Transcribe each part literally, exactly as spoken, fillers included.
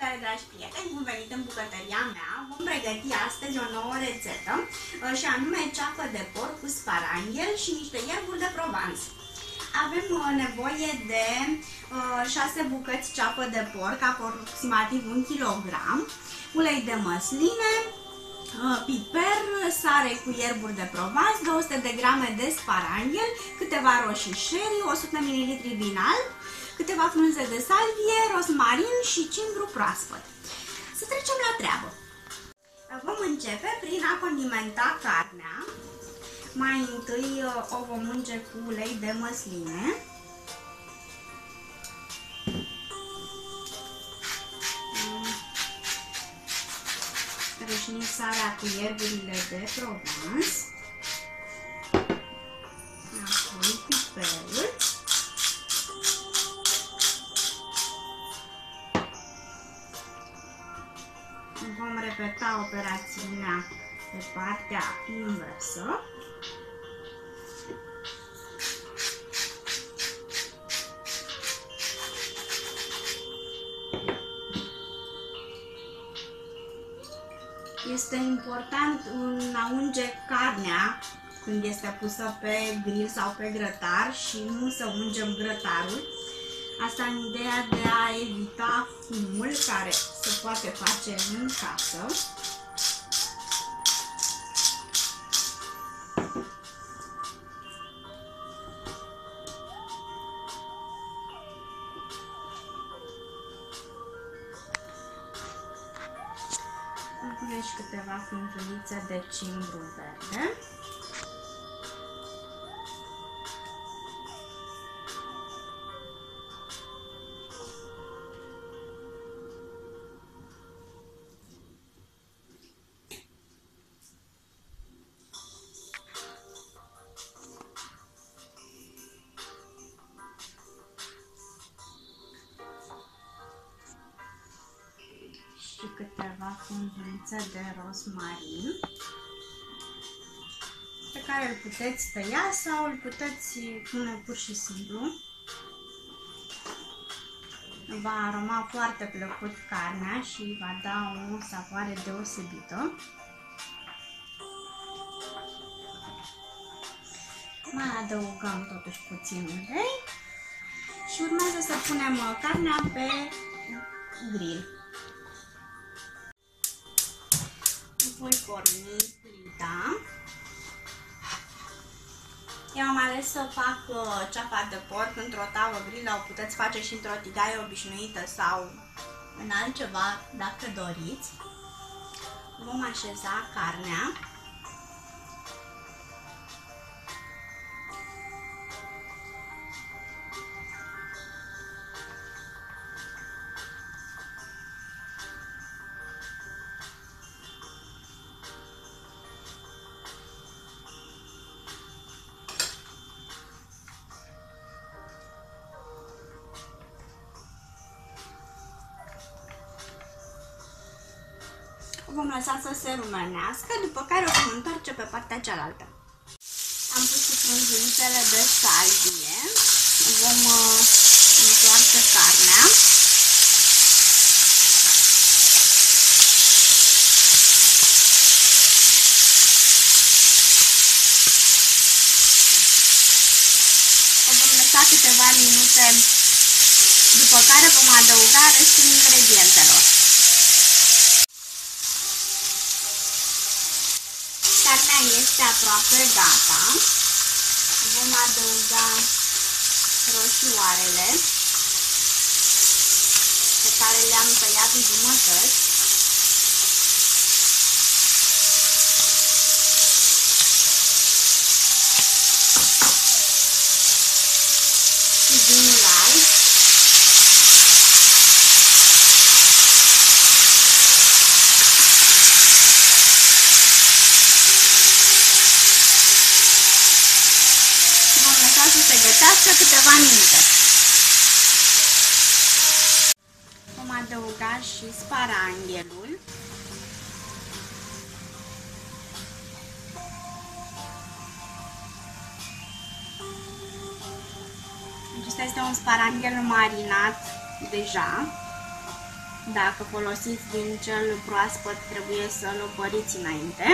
Salutare, dragi prieteni! Bun venit în bucătăria mea! Vom pregăti astăzi o nouă rețetă și anume ceapă de porc cu sparanghel și niște ierburi de Provence. Avem nevoie de șase bucăți ceapă de porc, aproximativ un kilogram, ulei de măsline, piper, sare cu ierburi de Provence, două sute de grame de sparanghel, câteva roșii sherry, o sută de mililitri vin alb, câteva frunze de salvie, rosmarin și cimbru proaspăt. Să trecem la treabă. Vom începe prin a condimenta carnea. Mai întâi o vom unge cu ulei de măsline. Rășnim sarea cu ierburile de Provence. Apoi piperul. Vom repeta operațiunea pe partea inversă. Este important în a unge carnea când este pusă pe grill sau pe grătar și nu să ungem grătarul. Asta în ideea de a evita fumul care se poate face în casă. Îmi pune și câteva fântulițe de cimbru verde. Și câteva fundulițe de rosmarin pe care îl puteți tăia sau îl puteți pune pur și simplu. Va aroma foarte plăcut carnea și va da o savoare deosebită. Mai adăugăm totuși puțin ulei și urmează să punem carnea pe grill. Voi porni plita. Eu am ales să fac ceapa de porc într-o tavă grill, o puteți face și într-o tigaie obișnuită sau în altceva dacă doriți. Vom așeza carnea. Vom lăsa să se rumenească, după care o vom întoarce pe partea cealaltă. Am pus și frunzulițele de salvie. Vom uh, întoarce carnea. O vom lăsa câteva minute, după care vom adăuga restul ingredientelor. Carnea este aproape gata. Vom adăuga roșioarele pe care le-am tăiat în jumătăți. Și vinul alb. Să se gătească câteva minute. Vom adăuga și sparanghelul. Acesta este un sparanghel marinat deja. Dacă folosiți din cel proaspăt, trebuie să-l opăriți înainte.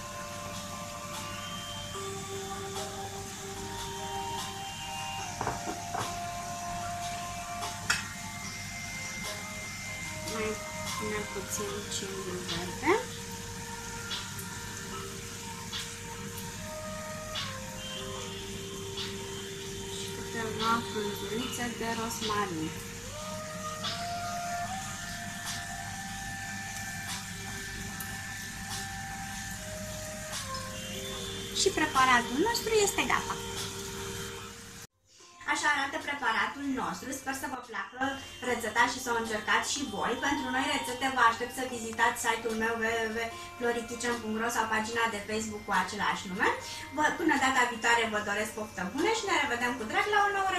Mai punem puțin cimbrul verde. Și câteva frunzulițe de rosmarin. Și preparatul nostru este gata. Așa arată preparatul nostru, sper să vă placă rețeta și să o încercați și voi. Pentru noi rețete vă aștept să vizitați site-ul meu w w w punct florikitchen punct ro sau pagina de Facebook cu același nume. Până data viitoare vă doresc poftă bună și ne revedem cu drag la o nouă rețetă.